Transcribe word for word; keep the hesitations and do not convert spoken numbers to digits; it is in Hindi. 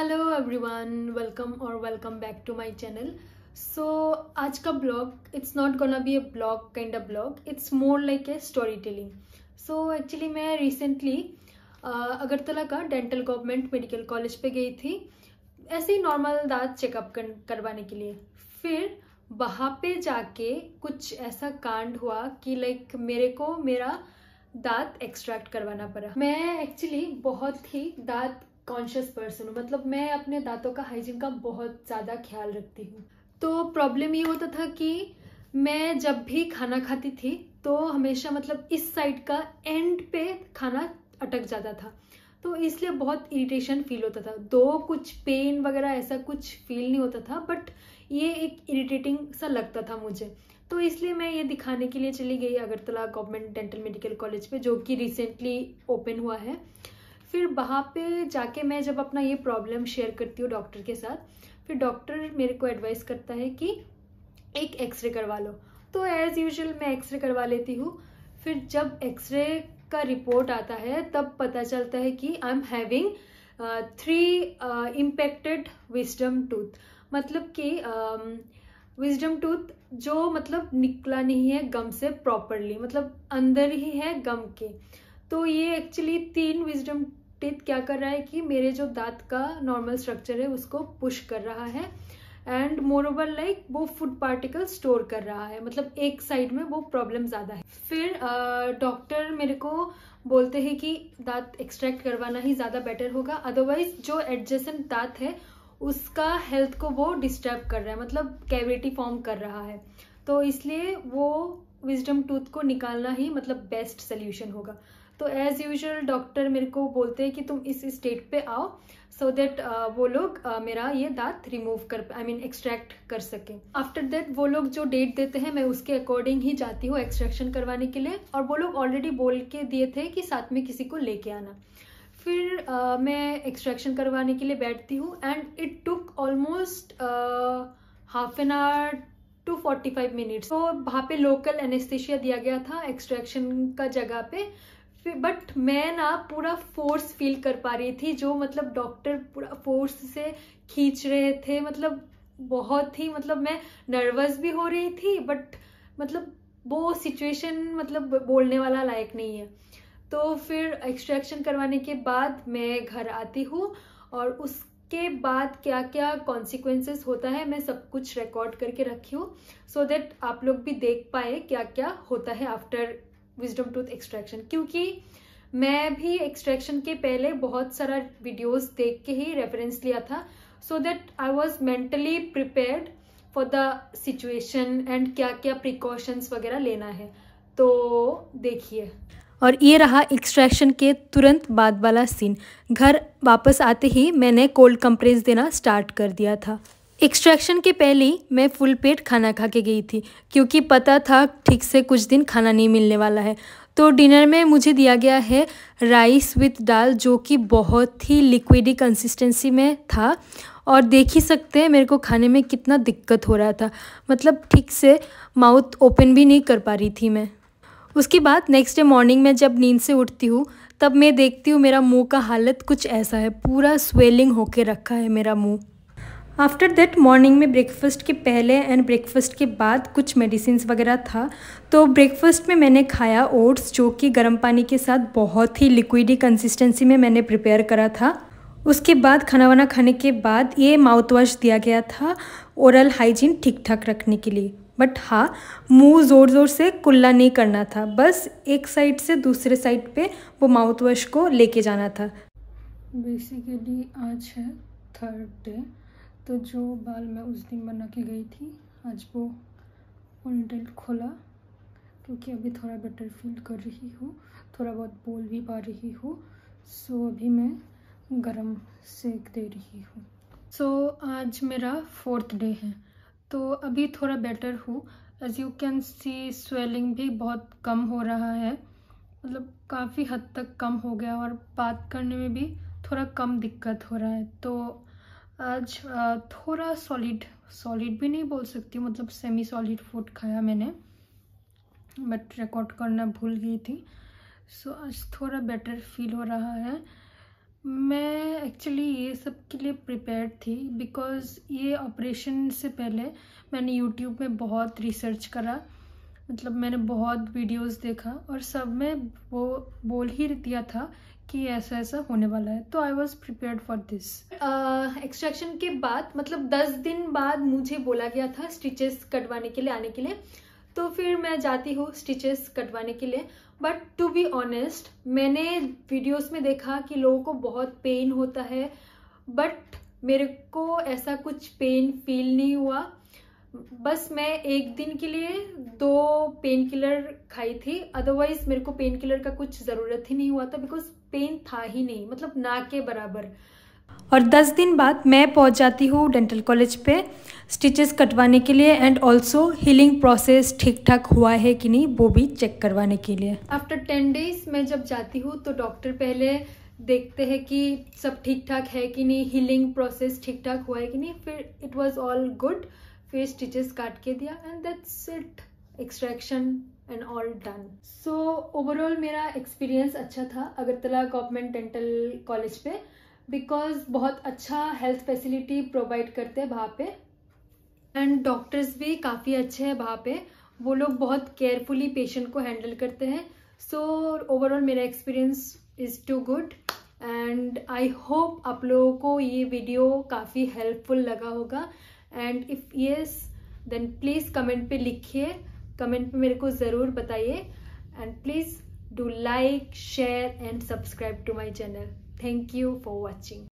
हेलो एवरीवन, वेलकम और welcome back to my channel. So आज का blog it's not gonna be a blog kind of blog, it's more like a story telling. So actually मैं रिसेंटली अगरतला का डेंटल गवर्नमेंट मेडिकल कॉलेज पे गई थी, ऐसे ही नॉर्मल दांत चेकअप कर, करवाने के लिए। फिर वहाँ पे जाके कुछ ऐसा कांड हुआ कि लाइक मेरे को मेरा दांत एक्सट्रैक्ट करवाना पड़ा। मैं एक्चुअली बहुत ही दांत कॉन्शियस पर्सन हूँ, मतलब मैं अपने दांतों का हाइजीन का बहुत ज़्यादा ख्याल रखती हूँ। तो प्रॉब्लम ये होता था कि मैं जब भी खाना खाती थी तो हमेशा मतलब इस साइड का एंड पे खाना अटक जाता था, तो इसलिए बहुत इरिटेशन फील होता था। दो कुछ पेन वगैरह ऐसा कुछ फील नहीं होता था, बट ये एक इरिटेटिंग सा लगता था मुझे। तो इसलिए मैं ये दिखाने के लिए चली गई Agartala government dental medical college पे, जो कि रिसेंटली ओपन हुआ है। फिर वहाँ पे जाके मैं जब अपना ये प्रॉब्लम शेयर करती हूँ डॉक्टर के साथ, फिर डॉक्टर मेरे को एडवाइस करता है कि एक एक्सरे करवा लो। तो एज़ यूजुअल मैं एक्सरे करवा लेती हूँ। फिर जब एक्सरे का रिपोर्ट आता है तब पता चलता है कि I am having three impacted wisdom tooth, मतलब कि विजडम टूथ जो मतलब निकला नहीं है गम से प्रॉपरली, मतलब अंदर ही है गम के। तो ये एक्चुअली तीन विजडम टीथ क्या कर रहा है कि मेरे जो दांत का नॉर्मल स्ट्रक्चर है उसको पुश कर रहा है, एंड मोर ओवर लाइक वो फूड पार्टिकल स्टोर कर रहा है, मतलब एक साइड में वो प्रॉब्लम ज्यादा है। फिर डॉक्टर uh, मेरे को बोलते हैं कि दांत एक्सट्रैक्ट करवाना ही ज्यादा बेटर होगा, अदरवाइज जो एडजेसेंट दांत है उसका हेल्थ को वो डिस्टर्ब कर रहा है, मतलब कैविटी फॉर्म कर रहा है। तो इसलिए वो विजडम टूथ को निकालना ही मतलब बेस्ट सोल्यूशन होगा। तो एज यूजुअल डॉक्टर मेरे को बोलते हैं कि तुम इस स्टेट पे आओ, सो so दैट uh, वो लोग uh, मेरा ये दांत रिमूव कर आई मीन एक्सट्रैक्ट कर सके। आफ्टर दैट वो लोग जो डेट देते हैं मैं उसके अकॉर्डिंग ही जाती हूँ एक्सट्रैक्शन करवाने के लिए, और वो लोग ऑलरेडी बोल के दिए थे कि साथ में किसी को लेके आना। फिर uh, मैं एक्सट्रैक्शन करवाने के लिए बैठती हूँ, and it took almost half an hour to forty five minutes. तो वहाँ पे लोकल एनेस्थेशिया दिया गया था एक्सट्रैक्शन का जगह पे, बट मैं ना पूरा फोर्स फील कर पा रही थी, जो मतलब डॉक्टर पूरा फोर्स से खींच रहे थे, मतलब बहुत ही मतलब मैं नर्वस भी हो रही थी, बट मतलब वो सिचुएशन मतलब बोलने वाला लायक नहीं है। तो फिर एक्सट्रैक्शन करवाने के बाद मैं घर आती हूँ, और उसके बाद क्या क्या कॉन्सिक्वेंसेस होता है मैं सब कुछ रिकॉर्ड करके रखी हूँ, सो दैट आप लोग भी देख पाए क्या क्या होता है आफ्टर विजडम टूथ एक्सट्रैक्शन। क्योंकि मैं भी एक्सट्रैक्शन के पहले बहुत सारा वीडियोस देख के ही रेफरेंस लिया था, so that I was mentally prepared for the situation and क्या क्या प्रिकॉशंस वगैरह लेना है। तो देखिए, और ये रहा एक्सट्रैक्शन के तुरंत बाद वाला सीन। घर वापस आते ही मैंने कोल्ड कंप्रेस देना स्टार्ट कर दिया था। एक्सट्रैक्शन के पहले ही मैं फुल पेट खाना खा के गई थी, क्योंकि पता था ठीक से कुछ दिन खाना नहीं मिलने वाला है। तो डिनर में मुझे दिया गया है राइस विथ दाल, जो कि बहुत ही लिक्विडी कंसिस्टेंसी में था, और देख ही सकते हैं मेरे को खाने में कितना दिक्कत हो रहा था, मतलब ठीक से माउथ ओपन भी नहीं कर पा रही थी मैं। उसके बाद नेक्स्ट डे मॉर्निंग में जब नींद से उठती हूँ तब मैं देखती हूँ मेरा मुंह का हालत कुछ ऐसा है, पूरा स्वेलिंग होके रखा है मेरा मुंह। आफ्टर दैट मॉर्निंग में ब्रेकफास्ट के पहले एंड ब्रेकफास्ट के बाद कुछ मेडिसिन्स वगैरह था। तो ब्रेकफास्ट में मैंने खाया ओट्स, जो कि गर्म पानी के साथ बहुत ही लिक्विडी कंसिस्टेंसी में मैंने प्रिपेयर करा था। उसके बाद खाना वाना खाने के बाद ये माउथ वॉश दिया गया था ओरल हाइजीन ठीक ठाक रखने के लिए। बट हाँ, मुंह ज़ोर ज़ोर से कुल्ला नहीं करना था, बस एक साइड से दूसरे साइड पे वो माउथ वॉश को लेके जाना था। बेसिकली आज है थर्ड डे, तो जो बाल मैं उस दिन बना के गई थी आज वो पोनीटेल खोला, क्योंकि अभी थोड़ा बेटर फील कर रही हूँ, थोड़ा बहुत बोल भी पा रही हूँ। सो अभी मैं गरम सेक दे रही हूँ। सो आज मेरा फोर्थ डे है, तो अभी थोड़ा बेटर हूँ। As you can see swelling भी बहुत कम हो रहा है, मतलब काफ़ी हद तक कम हो गया, और बात करने में भी थोड़ा कम दिक्कत हो रहा है। तो आज थोड़ा सॉलिड सॉलिड भी नहीं बोल सकती हूँ, मतलब सेमी सॉलिड फूड खाया मैंने, बट रिकॉर्ड करना भूल गई थी। सो आज थोड़ा बेटर फील हो रहा है। मैं एक्चुअली ये सब के लिए प्रिपेयर्ड थी बिकॉज़ ये ऑपरेशन से पहले मैंने यूट्यूब में बहुत रिसर्च करा, मतलब मैंने बहुत वीडियोस देखा और सब में वो बोल ही दिया था कि ऐसा ऐसा होने वाला है, तो I was prepared for this. Extraction के बाद मतलब दस दिन बाद मुझे बोला गया था स्टिचेस कटवाने के लिए आने के लिए, तो फिर मैं जाती हूँ स्टिचेस कटवाने के लिए। बट टू बी ऑनेस्ट, मैंने वीडियोस में देखा कि लोगों को बहुत पेन होता है, बट मेरे को ऐसा कुछ पेन फील नहीं हुआ। बस मैं एक दिन के लिए दो पेन किलर खाई थी, अदरवाइज मेरे को पेन किलर का कुछ ज़रूरत ही नहीं हुआ था बिकॉज पेन था ही नहीं, मतलब ना के बराबर। और दस दिन बाद मैं पहुंच जाती हूँ डेंटल कॉलेज पे स्टिचेस कटवाने के लिए एंड ऑल्सो हीलिंग प्रोसेस ठीक ठाक हुआ है कि नहीं वो भी चेक करवाने के लिए। आफ्टर टेन डेज मैं जब जाती हूँ तो डॉक्टर पहले देखते हैं कि सब ठीक ठाक है कि नहीं, हीलिंग प्रोसेस ठीक ठाक हुआ है कि नहीं, फिर इट वाज ऑल गुड, फिर स्टिचेस काट के दिया and that's it, extraction and all done. So overall मेरा एक्सपीरियंस अच्छा था अगरतला गवर्नमेंट डेंटल कॉलेज पे, बिकॉज बहुत अच्छा हेल्थ फैसिलिटी प्रोवाइड करते हैं वहाँ पे एंड डॉक्टर्स भी काफ़ी अच्छे हैं वहाँ पे, वो लोग बहुत केयरफुली पेशेंट को हैंडल करते हैं। सो ओवरऑल मेरा experience is too good and I hope आप लोगों को ये वीडियो काफ़ी हेल्पफुल लगा होगा and if yes then please comment पे लिखिए, कमेंट पे मेरे को ज़रूर बताइए and please do like share and subscribe to my channel. Thank you for watching.